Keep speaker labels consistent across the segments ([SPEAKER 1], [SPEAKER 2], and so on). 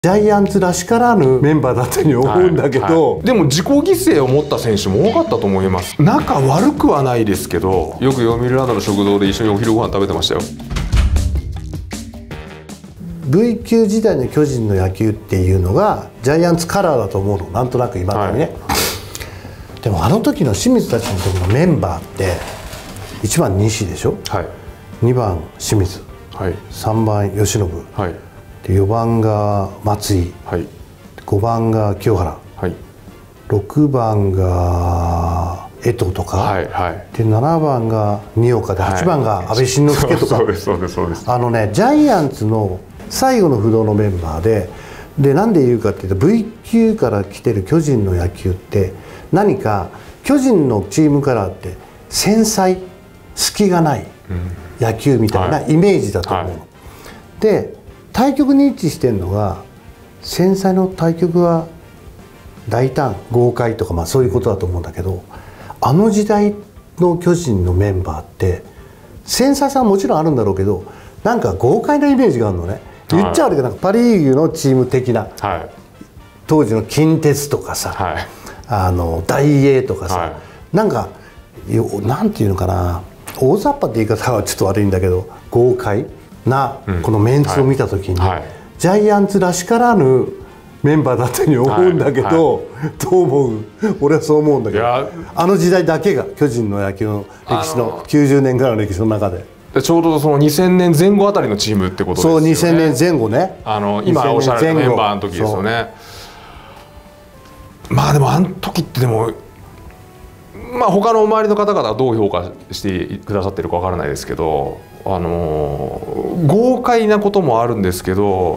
[SPEAKER 1] ジャイアンツらしからぬメンバーだったように思うんだけど、
[SPEAKER 2] でも自己犠牲を持った選手も多かったと思います。仲悪くはないですけど、よく読売ランドの食堂で一緒にお昼ご飯食べてましたよ。
[SPEAKER 1] V 級時代の巨人の野球っていうのがジャイアンツカラーだと思うの、なんとなく今までね、でもあの時の清水たちの時のメンバーって1番西でしょ、2番清水、3番由伸、で4番が松井、5番が清原、6番が江藤とか、で7番が新岡で8番が阿部慎之助とか、ジャイアンツの最後の不動のメンバーでなんで言うかっていうと V 級から来てる巨人の野球って何か巨人のチームカラーって繊細隙がない野球みたいなイメージだと思うの。で対極に位置してるのが繊細の対極は大胆豪快とか、まあそういうことだと思うんだけど、あの時代の巨人のメンバーって繊細さはもちろんあるんだろうけど、なんか豪快なイメージがあるのね。言っちゃ悪いけどなんかパ・リーグのチーム的な、当時の近鉄とかさ、大英とかさ、なんかなんていうのかな、大雑把って言い方はちょっと悪いんだけど豪快なこのメンツを見た時に、ジャイアンツらしからぬメンバーだったように思うんだけど、どう思う？俺はそう思うんだけど、あの時代だけが巨人の野球の歴史の90年からの歴史の中で。
[SPEAKER 2] ちょうどその2000年前後あたりのチームってことですよね。
[SPEAKER 1] そう、2000年前後ね。
[SPEAKER 2] 今おっしゃられたメンバーの時ですよね。まあでもあの時ってでもまあ他の周りの方々はどう評価してくださってるかわからないですけど、豪快なこともあるんですけど、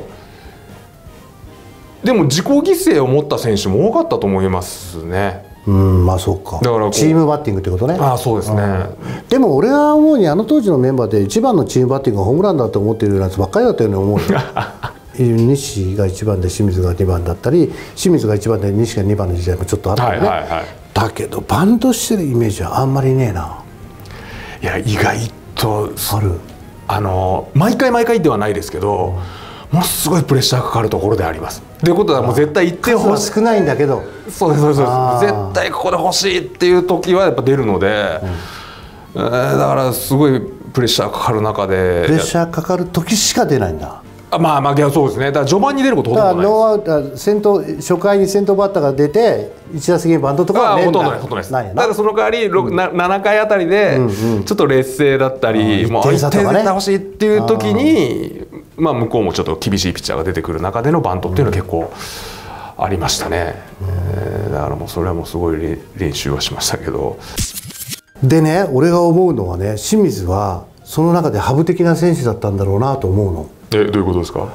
[SPEAKER 2] でも自己犠牲を持った選手も多かったと思いますね。
[SPEAKER 1] まあそうか。だからチームバッティングってことね。
[SPEAKER 2] そうですね。
[SPEAKER 1] でも俺は思うにあの当時のメンバーで一番のチームバッティングがホームランだと思っているやつばっかりだったように思うよ。西が1番で清水が2番だったり、清水が1番で西が2番の時代もちょっとあったよね。だけどバントしてるイメージはあんまりねえな。
[SPEAKER 2] いや意外と
[SPEAKER 1] ある。
[SPEAKER 2] 毎回ではないですけど、ものすごいプレッシャーかかるところであります。ということはもう絶対1点欲しい、
[SPEAKER 1] 少ないんだけど、
[SPEAKER 2] そうです絶対ここで欲しいっていう時はやっぱ出るので、だからすごいプレッシャーかかる中で、
[SPEAKER 1] プレッシャーかかる時しか出ないんだ。
[SPEAKER 2] まあそうですね。だから序盤に出ることほとんどないです。
[SPEAKER 1] ノーアウト先頭初回に先頭バッターが出て1打席目バントとかは
[SPEAKER 2] ほとんどないです。ただその代わり7回あたりでちょっと劣勢だったり、もう1点絶対欲しいっていう時に、まあ向こうもちょっと厳しいピッチャーが出てくる中でのバントっていうのは結構ありましたね。だからもうそれはもうすごい練習はしましたけど。
[SPEAKER 1] でね、俺が思うのはね、清水はその中でハブ的な選手だったんだろうなと思うの。
[SPEAKER 2] どういうことですか？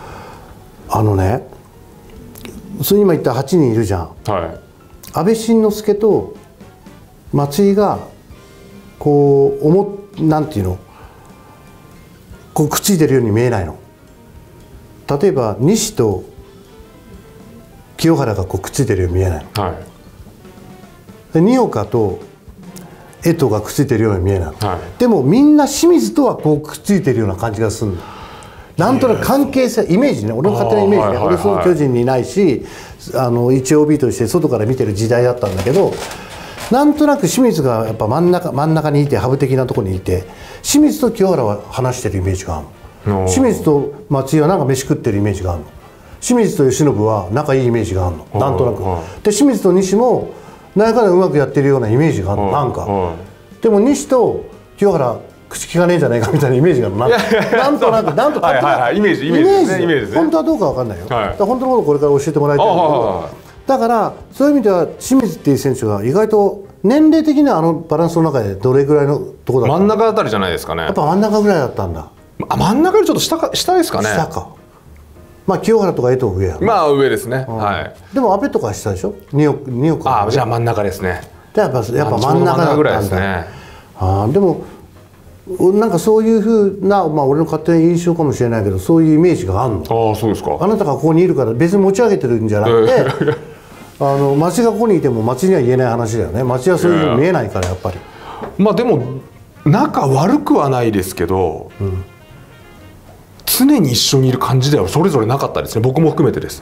[SPEAKER 1] それ今言った8人いるじゃん。阿部慎之助と松井がこうなんていうの、こうくっついてるように見えないの。例えば西と清原がこうくっついてるように見えないの。で新岡と江藤がくっついてるように見えないの。でもみんな清水とはこうくっついてるような感じがするの。なんとなく関係性イメージね、俺の勝手なイメージね。俺その巨人にいないし、一 OB として外から見てる時代だったんだけど、なんとなく清水がやっぱ真ん中にいて、ハブ的なところにいて、清水と清原は話してるイメージがあるの。清水と松井はなんか飯食ってるイメージがあるの。清水と由伸は仲いいイメージがあるの、なんとなく。で清水と西も何かでうまくやってるようなイメージがあるの、なんか。でも西と清原口利かねえんじゃないかみたいなイメージがなんとなく
[SPEAKER 2] イメージ、
[SPEAKER 1] 本当はどうか分かんないよ。本当のことこれから教えてもらいたいんだけど、だからそういう意味では清水っていう選手が意外と年齢的にはバランスの中でどれぐらいのところだったの？
[SPEAKER 2] 真ん中あたりじゃないですかね。
[SPEAKER 1] やっぱ真ん中ぐらいだったんだ。
[SPEAKER 2] 真ん中よりちょっと下ですかね。
[SPEAKER 1] 下か。まあ清原とか江藤上や。
[SPEAKER 2] まあ上ですね。
[SPEAKER 1] でも阿部とかは下でしょ。新岡。
[SPEAKER 2] じゃあ真ん中ですね。
[SPEAKER 1] やっぱ真ん中だったんだ。でもなんかそういうふうな、まあ俺の勝手な印象かもしれないけど、そういうイメージがあるの。
[SPEAKER 2] そうですか。
[SPEAKER 1] あなたがここにいるから別に持ち上げてるんじゃなくて、町がここにいても町には言えない話だよね。町はそういうふうに見えないからやっぱり。
[SPEAKER 2] まあでも仲悪くはないですけど、常に一緒にいる感じではそれぞれなかったですね。僕も含めてです。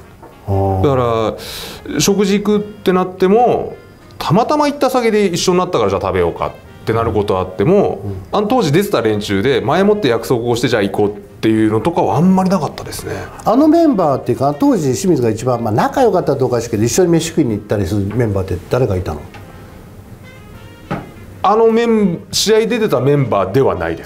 [SPEAKER 2] だから食事行くってなってもたまたま行った先で一緒になったからじゃあ食べようかってなることはあっても、あの当時出てた連中で前もって約束をしてじゃあ行こうっていうのとかはあんまりなかったですね。
[SPEAKER 1] あのメンバーっていうか当時清水が一番、仲良かったとおかしいけど一緒に飯食いに行ったりするメンバーって誰がいたの？
[SPEAKER 2] 試合出てたメンバーではないです。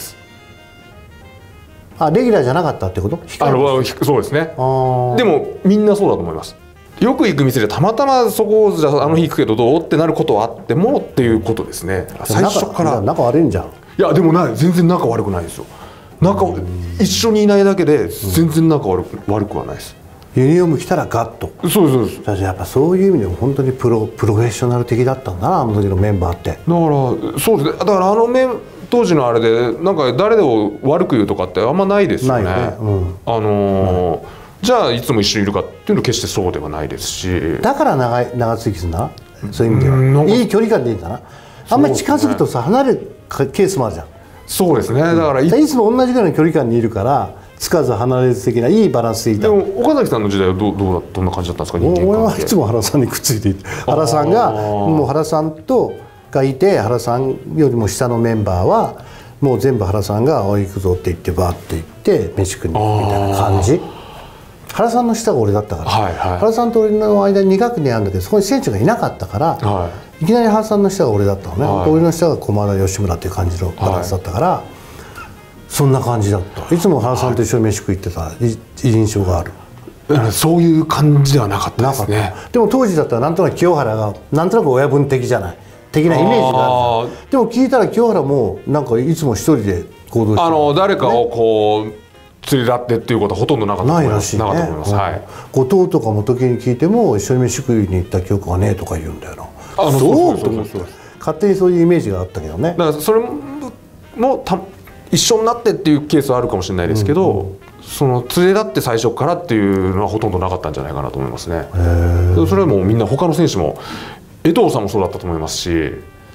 [SPEAKER 1] レギュラーじゃなかったってこと？
[SPEAKER 2] そうですね。でもみんなそうだと思います。よく行く店でたまたまそこじゃあの日行くけどどうってなることはあってもっていうことですね。最初から
[SPEAKER 1] 仲悪いんじゃん。
[SPEAKER 2] いやでも全然仲悪くないですよ。一緒にいないだけで全然仲悪くはないです。
[SPEAKER 1] ユニフォーム着たらガッと。
[SPEAKER 2] そうです。
[SPEAKER 1] だからやっぱそういう意味でも本当にプロフェッショナル的だったんだな、あの時のメンバーって。だ
[SPEAKER 2] からそうですね。だから当時のあれでなんか誰を悪く言うとかってあんまないですよね。ないよね。じゃあいつも一緒にいるかっていうのは決してそうではないですし。
[SPEAKER 1] だから長続きするんだな。そういう意味では。いい距離感でいいんだな。あんまり近づくとさ離れるケースもあるじゃん。
[SPEAKER 2] そうですね。だからい
[SPEAKER 1] つも同じぐらいの距離感にいるからつかず離れず的ないいバランスでいた。
[SPEAKER 2] でも岡崎さんの時代はどんな感じだったんですか？人間関係。
[SPEAKER 1] 俺はいつも原さんにくっついていて、原さんがもう原さんがいて、原さんよりも下のメンバーはもう全部原さんが「おい行くぞ」って言ってバーって行って飯食いに行くみたいな感じ。原さんの下が俺だったから、原さんと俺の間に2学年あるんだけどそこに選手がいなかったから、いきなり原さんの下が俺だったのね。俺の下が駒田吉村っていう感じのバランスだったから、そんな感じだった。いつも原さんと一緒に飯食い行ってた印象がある。
[SPEAKER 2] そういう感じではなかったですね。
[SPEAKER 1] でも当時だったらなんとなく清原がなんとなく親分的じゃない的なイメージがある。でも聞いたら清原もなんかいつも一人で行動して
[SPEAKER 2] 誰かをこう連れ立ってっていうことはほとんどなかったと思います。
[SPEAKER 1] ないらしいね。後藤とかも時に聞いても一緒に飯食いに行った記憶がねえとか言うんだよな。そうと思って勝手にそういうイメージがあったけどね。
[SPEAKER 2] だからそれも一緒になってっていうケースはあるかもしれないですけど、その連れ立って最初からっていうのはほとんどなかったんじゃないかなと思いますね。それはもうみんな他の選手も江藤さんもそうだったと思いますし、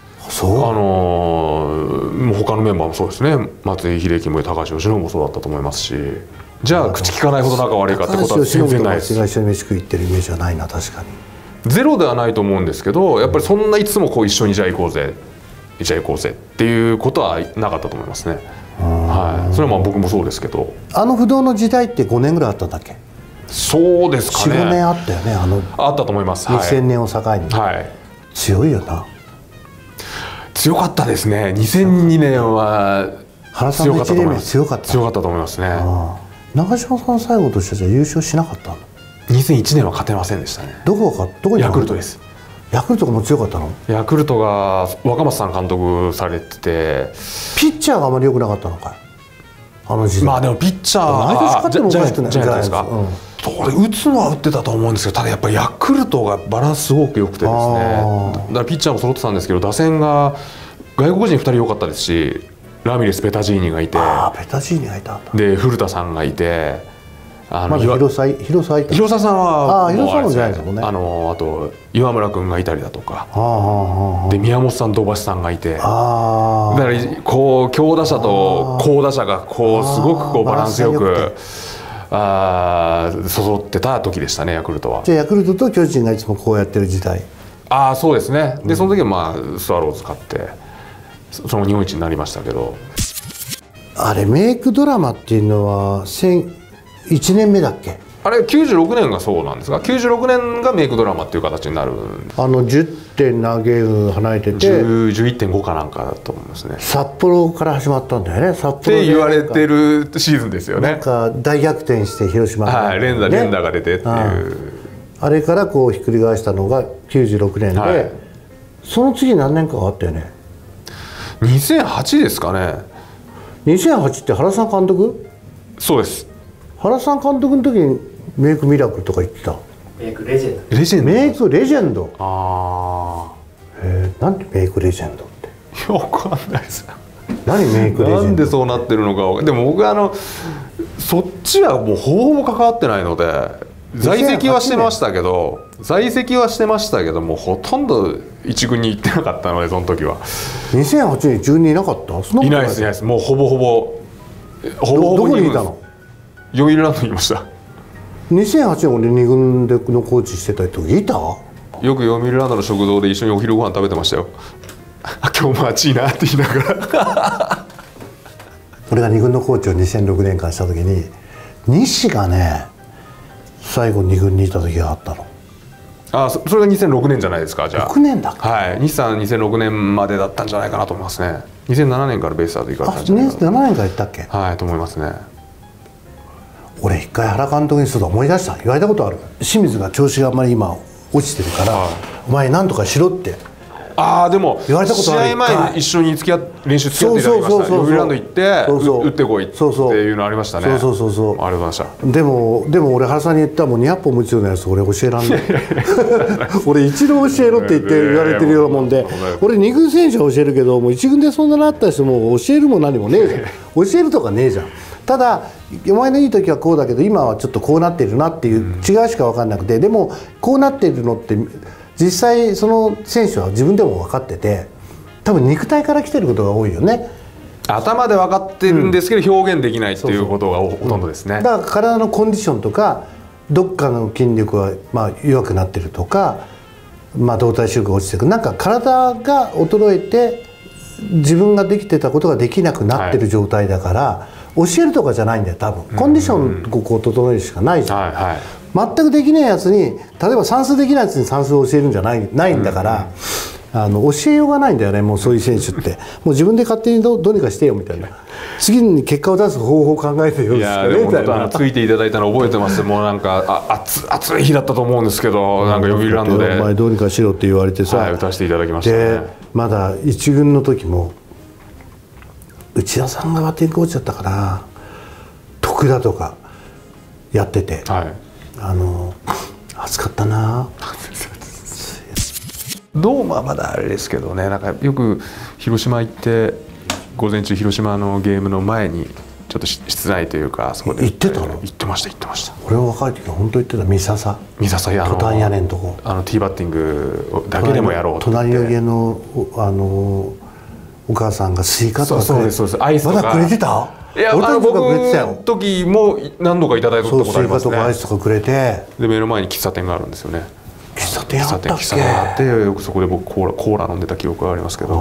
[SPEAKER 2] もう他のメンバーもそうですね。松井秀喜も高橋由伸もそうだったと思いますし、じゃあ口聞かないほど仲悪いかってことは全然ないです。
[SPEAKER 1] 高橋由伸と一緒に飯食い行ってるイメージはないな。確かに
[SPEAKER 2] ゼロではないと思うんですけど、やっぱりそんないつもこう一緒にじゃあ行こうぜっていうことはなかったと思いますね。それはまあ僕もそうですけど、
[SPEAKER 1] 不動の時代って5年ぐらいあったんだっけ？
[SPEAKER 2] そうですかね。
[SPEAKER 1] 4、5年あったよね。
[SPEAKER 2] あったと思います。
[SPEAKER 1] 2000年を境に、強いよな。
[SPEAKER 2] 強かったですね。2002年は
[SPEAKER 1] 原さんの1年目強かった
[SPEAKER 2] と思いますね。
[SPEAKER 1] 長嶋さん最後としては優勝しなかったの
[SPEAKER 2] ？2001年は勝てませんでしたね。
[SPEAKER 1] どこに
[SPEAKER 2] ヤクルトです。
[SPEAKER 1] ヤクルトがもう強かったの？
[SPEAKER 2] ヤクルトが若松さん監督されてて、
[SPEAKER 1] ピッチャーがあまり良くなかったのかい、あの時代。
[SPEAKER 2] まあでもピッチャー
[SPEAKER 1] 毎年勝ってもおかしくない
[SPEAKER 2] じゃないですか。打つのは打ってたと思うんですけど、ただやっぱりヤクルトがバランスすごく良くてですね。だからピッチャーも揃ってたんですけど、打線が外国人2人良かったですし、ラミレス・ペタジーニがいて、
[SPEAKER 1] ペタジーニがいたんだ。
[SPEAKER 2] で古田さんがいて。
[SPEAKER 1] まだ広沢
[SPEAKER 2] さんは
[SPEAKER 1] 広沢もじゃないですもんね。
[SPEAKER 2] あと岩村君がいたりだとかで、宮本さん、土橋さんがいて、だからこう強打者と好打者がこうすごくこうバランスよく揃ってた時でしたね、ヤクルトは。
[SPEAKER 1] じゃあヤクルトと巨人がいつもこうやってる時代。
[SPEAKER 2] そうですね。でその時はまあスワローズ勝ってその日本一になりましたけど、
[SPEAKER 1] あれメイクドラマっていうのは1年目だっけ？
[SPEAKER 2] あれ96年がそうなんですが、96年がメイクドラマっていう形になる。
[SPEAKER 1] 10点投げる離れてて
[SPEAKER 2] 11.5 かなんかだと思いますね。
[SPEAKER 1] 札幌から始まったんだよね。札幌
[SPEAKER 2] って言われてるシーズンですよね。
[SPEAKER 1] なんか大逆転して広島
[SPEAKER 2] が、連打が出てっていう、
[SPEAKER 1] あれからこうひっくり返したのが96年で、その次何年かあったよね。
[SPEAKER 2] 2008ですかね。
[SPEAKER 1] 2008って原さん監督？
[SPEAKER 2] そうです。
[SPEAKER 1] 原さん監督の時にメイクミラクルとか言ってた。
[SPEAKER 3] メイクレジェンド。
[SPEAKER 1] メイクレジェンド。なんでメイクレジェンドって。
[SPEAKER 2] 分かんないです。
[SPEAKER 1] 何メイクレジェンド。
[SPEAKER 2] なんでそうなってるのか。でも僕そっちはもうほぼ関わってないので、在籍はしてましたけどもうほとんど一軍に行ってなかったので、その時は。
[SPEAKER 1] 2008年中にいなかった？
[SPEAKER 2] いないです。もうほぼ
[SPEAKER 1] どこにいたの？
[SPEAKER 2] 読売ランドにいました。
[SPEAKER 1] 2008年俺2軍でのコーチしてた時いた？
[SPEAKER 2] よく読売ランドの食堂で一緒にお昼ご飯食べてましたよ。今日も暑いなって言いながら
[SPEAKER 1] 俺が2軍のコーチを2006年間した時に西がね最後2軍にいた時があったの。
[SPEAKER 2] それが2006年じゃないですか。じゃあ
[SPEAKER 1] 6年だっけ。
[SPEAKER 2] はい、西さん2006年までだったんじゃないかなと思いますね。2007年からベイスターズ行かれたんじゃないかな。
[SPEAKER 1] 2007年から行ったっけ。
[SPEAKER 2] はいと思いますね。
[SPEAKER 1] 俺一回原監督にそうだ思い出した。言われたことある。清水が調子があんまり今落ちてるから、はい、お前何とかしろって
[SPEAKER 2] でも
[SPEAKER 1] 言われたことある。
[SPEAKER 2] 試合前に一緒に練習付き合っていただきました。読売ランド行って打ってこいっていうのありましたね。
[SPEAKER 1] そう
[SPEAKER 2] ありがとうございました。
[SPEAKER 1] でも俺原さんに言ったらもう200本打つようなやつ俺教えらんない俺一度教えろって言われてるようなもんで、俺2軍選手は教えるけどもう1軍でそんななった人も教えるも何もねえじゃん教えるとかねえじゃん。ただお前のいい時はこうだけど今はちょっとこうなってるなっていう違いしか分かんなくて、でもこうなってるのって実際その選手は自分でも分かってて多分肉体から来てることが多いよね。
[SPEAKER 2] 頭で分かってるんですけど表現できないっていうことがほとんどですね。
[SPEAKER 1] だから体のコンディションとかどっかの筋力は弱くなってるとか、動体視力が落ちてくる、なんか体が衰えて自分ができてたことができなくなってる状態だから、教えるとかじゃないんだよ多分。コンディションをこう整えるしかないじゃん。全くできないやつに例えば算数できないやつに算数を教えるんじゃないんだから、教えようがないんだよね。もうそういう選手ってもう自分で勝手にどうにかしてよみたいな、次に結果を出す方法を考えてよみたいな。
[SPEAKER 2] ついていただいたの覚えてます。もうなんか暑い日だったと思うんですけど、なんか読売ランドで
[SPEAKER 1] お前どうにかしろって言われてさ、
[SPEAKER 2] 打たせていただきましたね。
[SPEAKER 1] でまだ1軍の時も内田さんがバッティングコーチだったかな、徳田とかやってて、暑かったな
[SPEAKER 2] ドームはまだあれですけどね、なんかよく広島行って午前中広島のゲームの前にちょっと室内というかそこで
[SPEAKER 1] 行ってたの？
[SPEAKER 2] 行ってました
[SPEAKER 1] 俺は若い時は本当行ってた。三笹トタン屋根のとこ
[SPEAKER 2] ティーバッティングだけでもやろうって
[SPEAKER 1] 隣の家のお母さんがスイカとか
[SPEAKER 2] そうですアイスとか
[SPEAKER 1] まだくれてた？
[SPEAKER 2] いや僕の時も何度かいただいたことありますね。
[SPEAKER 1] スイカとかアイスとかくれて、
[SPEAKER 2] で目の前に喫茶店があるんですよね。
[SPEAKER 1] 喫茶店あったっけ？
[SPEAKER 2] 喫茶店があってよくそこで僕コーラ飲んでた記憶がありますけど、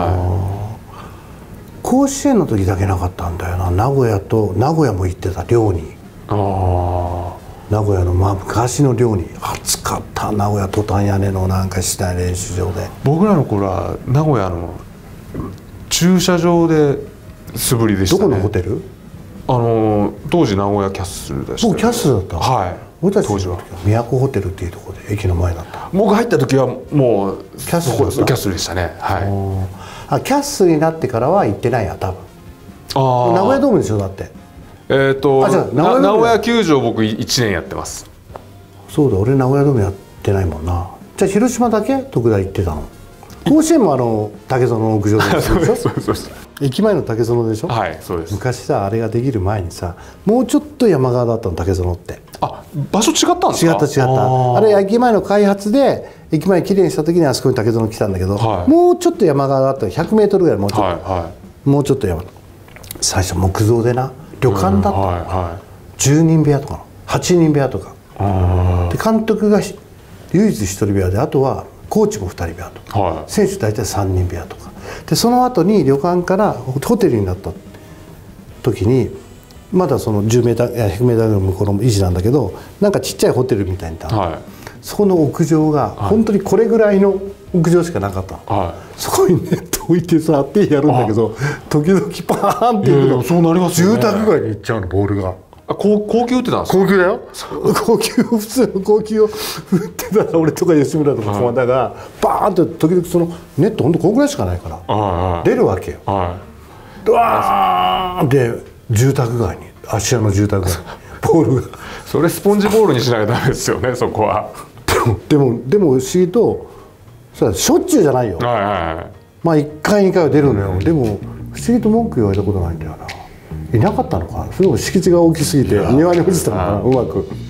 [SPEAKER 1] 甲子園の時だけなかったんだよな。名古屋も行ってた寮に。名古屋の昔の寮に。暑かった。名古屋トタン屋根のなんか室内練習場で。
[SPEAKER 2] 僕らの頃は名古屋の駐車場で素振りでしたね。
[SPEAKER 1] どこのホテル？
[SPEAKER 2] 当時名古屋キャッスルでした、ね。
[SPEAKER 1] キャッスルだった。
[SPEAKER 2] はい。
[SPEAKER 1] 俺たちの時は都ホテルっていうところで駅の前だった。
[SPEAKER 2] 僕入った時はもう
[SPEAKER 1] キャッスル
[SPEAKER 2] でしたね。はい。
[SPEAKER 1] キャッスルになってからは行ってないや多分。名古屋ドームでしょだって。
[SPEAKER 2] 名古屋球場僕1年やってます。
[SPEAKER 1] そうだ、俺名古屋ドームやってないもんな。じゃあ広島だけ徳田行ってたの？甲子園も竹園の屋上でしょ
[SPEAKER 2] そう
[SPEAKER 1] 駅前の竹園でしょ。
[SPEAKER 2] はいそうです。
[SPEAKER 1] 昔さあれができる前にさもうちょっと山側だったの竹園って。
[SPEAKER 2] 場所違ったんですか？
[SPEAKER 1] 違ったあれ駅前の開発で駅前きれいにした時にあそこに竹園来たんだけど、もうちょっと山側だったの。100メートルぐらいもうちょっと、もうちょっと山。最初木造でな旅館だったの、10人部屋とか8人部屋とかで、監督が唯一1人部屋であとはコーチも2人部屋とか、選手大体3人部屋とかで、その後に旅館からホテルになった時にまだその10メーター100メーターぐらい向こうの維持なんだけど、なんかちっちゃいホテルみたいにそこの屋上が本当にこれぐらいの屋上しかなかった、そこにネット置いてさ手やるんだけど、時々パーンっていうの、
[SPEAKER 2] そうなりますよね。
[SPEAKER 1] 住宅街に行っちゃうのボールが。
[SPEAKER 2] 高級打ってたんですか？
[SPEAKER 1] 高級だよ。普通の高級を打ってたら俺とか吉村とか駒田がバーンって時々そのネットほんとこんぐらいしかないから出るわけよ。ドワーンって住宅街に、芦屋の住宅街にボールが
[SPEAKER 2] それスポンジボールにしなきゃダメですよねそこは。
[SPEAKER 1] でも不思議としょっちゅうじゃないよ。まあ1回2回は出るのよ。でも不思議と文句言われたことないんだよな。いなかったのかな。それも敷地が大きすぎて庭に落ちたのかな、うまく。